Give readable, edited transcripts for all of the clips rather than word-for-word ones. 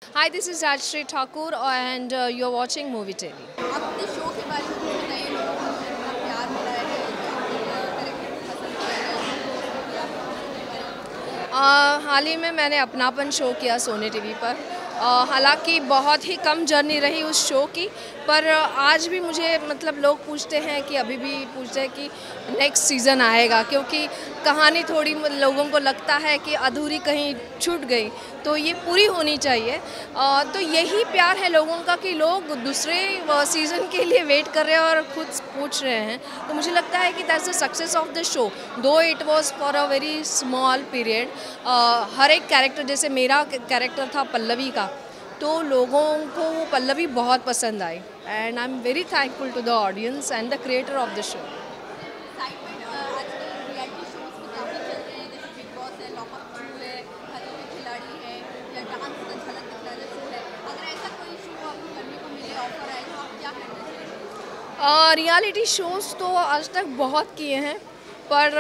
Hi, this is Rajshri Thakur and you're watching Movie TV. आप अपने show के बारे में कुछ बताइए, लोगों को कितना प्यार मिला है, कैरेक्टर को पसंद किया है। हाल ही में मैंने अपनापन शो किया सोनी टीवी पर। हालांकि बहुत ही कम जर्नी रही उस शो की, पर आज भी मुझे मतलब लोग पूछते हैं कि अभी भी पूछते हैं कि नेक्स्ट सीज़न आएगा, क्योंकि कहानी थोड़ी लोगों को लगता है कि अधूरी कहीं छूट गई, तो ये पूरी होनी चाहिए। तो यही प्यार है लोगों का कि लोग दूसरे सीज़न के लिए वेट कर रहे हैं और खुद पूछ रहे हैं। तो मुझे लगता है कि that's the success of the show, though it was for a very small period. हर एक कैरेक्टर, जैसे मेरा कैरेक्टर था पल्लवी का, तो लोगों को वो पल्लवी बहुत पसंद आई and I am very thankful to the audience and the creator of the show. Excitement आजकल रियलिटी शोज में काफ़ी चल रहे हैं, जैसे बिग बॉस है, लॉक अप टू है, खतरों के खिलाड़ी है, या डांस का झलक दिखलाजा शो है। अगर ऐसा कोई शो आपको करने को मिले, ऑफर आए, तो आप क्या करना चाहेंगे? रियलिटी शोज़ तो आज तक बहुत किए हैं, पर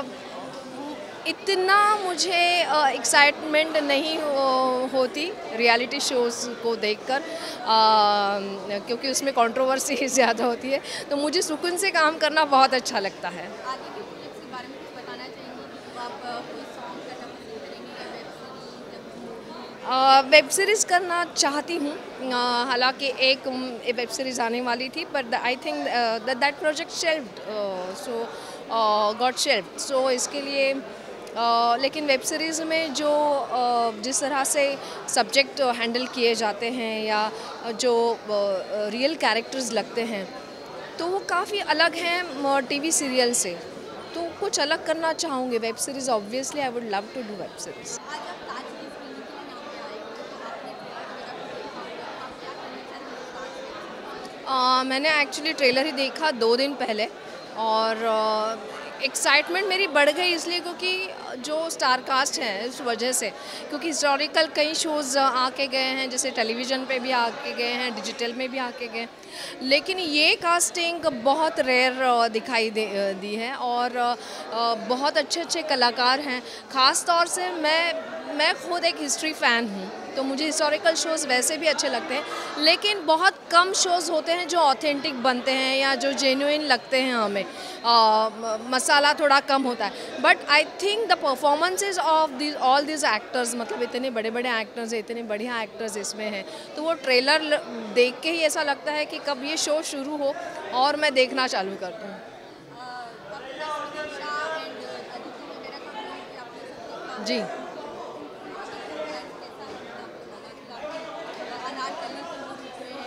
इतना मुझे एक्साइटमेंट नहीं होती रियलिटी शोज़ को देखकर, क्योंकि उसमें कंट्रोवर्सी ज़्यादा होती है। तो मुझे सुकून से काम करना बहुत अच्छा लगता है। आगे के प्रोजेक्ट्स के बारे में कुछ बताना चाहेंगे? तो आप कोई सॉन्ग करना पसंद करेंगे या वेब सीरीज़ करना चाहती हूँ। हालांकि एक वेब सीरीज़ आने वाली थी, but I think that project shelved, so got shelved. सो इसके लिए लेकिन वेब सीरीज़ में जो जिस तरह से सब्जेक्ट हैंडल किए जाते हैं या जो रियल कैरेक्टर्स लगते हैं, तो वो काफ़ी अलग हैं टीवी सीरियल से। तो कुछ अलग करना चाहूँगी। Web series obviously I would love to do web series. आज आप ताज की स्क्रीनिंग के लिए यहाँ पे आए हो, तो आपने ट्रेलर वगैरह को देखा होगा, तो आप क्या कहना चाहेंगे ताज के? मैंने एक्चुअली ट्रेलर ही देखा 2 दिन पहले, और एक्साइटमेंट मेरी बढ़ गई इसलिए क्योंकि जो स्टार कास्ट है उस वजह से, क्योंकि हिस्टोरिकल कई शोज़ आके गए हैं, जैसे टेलीविज़न पे भी आके गए हैं, डिजिटल में भी आके गए, लेकिन ये कास्टिंग बहुत रेयर दिखाई दी है, और बहुत अच्छे अच्छे कलाकार हैं। ख़ास तौर से मैं खुद एक हिस्ट्री फ़ैन हूँ, तो मुझे हिस्टोरिकल शोज़ वैसे भी अच्छे लगते हैं, लेकिन बहुत कम शोज़ होते हैं जो ऑथेंटिक बनते हैं या जो जेन्युइन लगते हैं हमें। मसाला थोड़ा कम होता है, but I think the performances of all this actors, मतलब इतने बड़े बड़े एक्टर्स हैं, इतने बढ़िया एक्टर्स इसमें हैं, तो वो ट्रेलर देख के ही ऐसा लगता है कि कब ये शो शुरू हो और मैं देखना चालू कर दूँ। अपना सुरक्षा एंड अदिति वगैरह का रोल भी आपने सब देखा जी। होगा, अनारकली के रूप में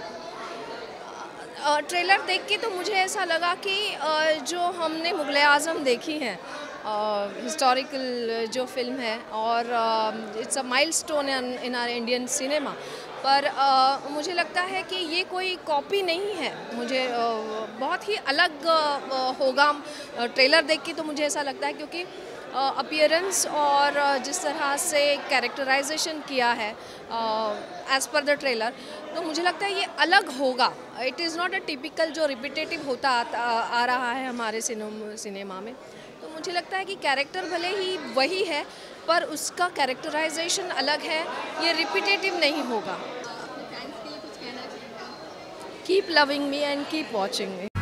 है। ट्रेलर देख के तो मुझे ऐसा लगा कि जो हमने मुग़ल आज़म देखी है, हिस्टोरिकल जो फिल्म है, और it's a milestone in our Indian cinema, पर मुझे लगता है कि ये कोई कॉपी नहीं है। मुझे बहुत ही अलग होगा। ट्रेलर देख के तो मुझे ऐसा लगता है, क्योंकि अपीयरेंस और जिस तरह से कैरेक्टराइजेशन किया है एज़ पर द ट्रेलर, तो मुझे लगता है ये अलग होगा। It is not a typical जो रिपीटेटिव होता आ रहा है हमारे सिनेमा में। तो मुझे लगता है कि कैरेक्टर भले ही वही है, पर उसका कैरेक्टराइजेशन अलग है, ये रिपीटेटिव नहीं होगा। अपने फैंस के लिए कुछ कहना चाहेंगे? Keep loving me and keep watching me.